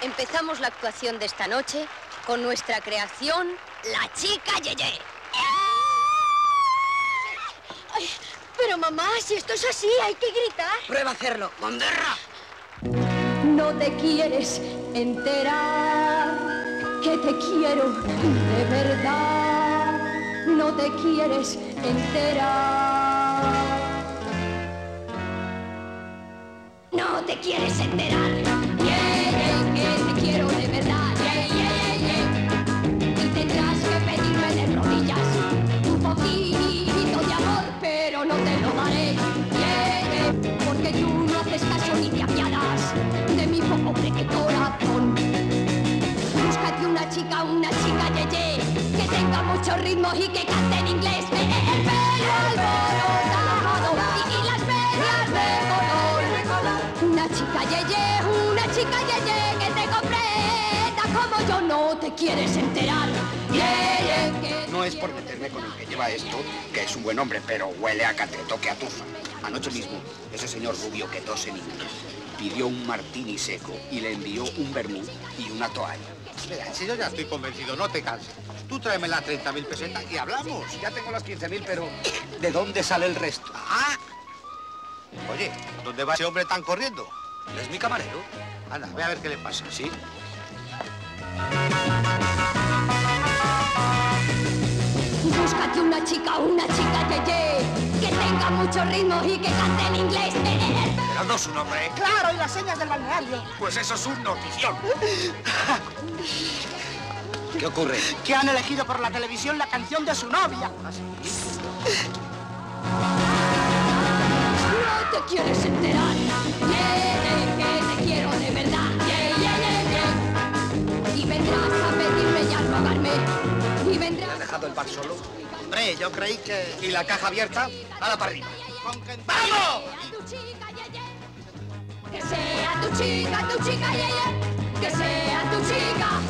Empezamos la actuación de esta noche con nuestra creación, La Chica Yeye. Ay, pero mamá, si esto es así, hay que gritar. Prueba a hacerlo, Monderra. No te quieres enterar que te quiero de verdad. No te quieres enterar. No te quieres enterar. Que te quiero de verdad. Y tendrás que pedirme de rodillas un poquito de amor, pero no te lo daré. Porque tú no haces caso ni te apiadas de mi pobre corazón. Búscate una chica yeye, que tenga mucho ritmo y que cante en inglés. El pelo alborotado y las medias de color. Una chica yeye que te comprenda como yo. No te quieres enterar. No es por meterme con el que lleva esto, que es un buen hombre, pero huele a cateto que a tufa. Anoche mismo, ese señor rubio que tose en inglés pidió un martini seco y le envió un vermú y una toalla. Mira, si yo ya estoy convencido, no te canses. Tú tráeme las 30.000 pesetas y hablamos. Ya tengo las 15.000, pero ¿de dónde sale el resto? ¡Ah! Oye, ¿dónde va ese hombre tan corriendo? ¿Es mi camarero? Anda, ve a ver qué le pasa. ¿Sí? Búscate una chica yeye, que tenga mucho ritmo y que cante en inglés. Pero no su nombre, ¿eh? Claro, y las señas del balneario. Pues eso es un notición. ¿Qué ocurre? Que han elegido por la televisión la canción de su novia. No te quieres enterar. Que te quiero de verdad. Y vendrás a pedirme y a rogarme. Y vendrás. ¿Has dejado el bar solo? Hombre, yo creí que... ¿Y la caja abierta? ¡Hala para arriba! ¡Vamos! Que sea tu chica yeye. Que sea tu chica.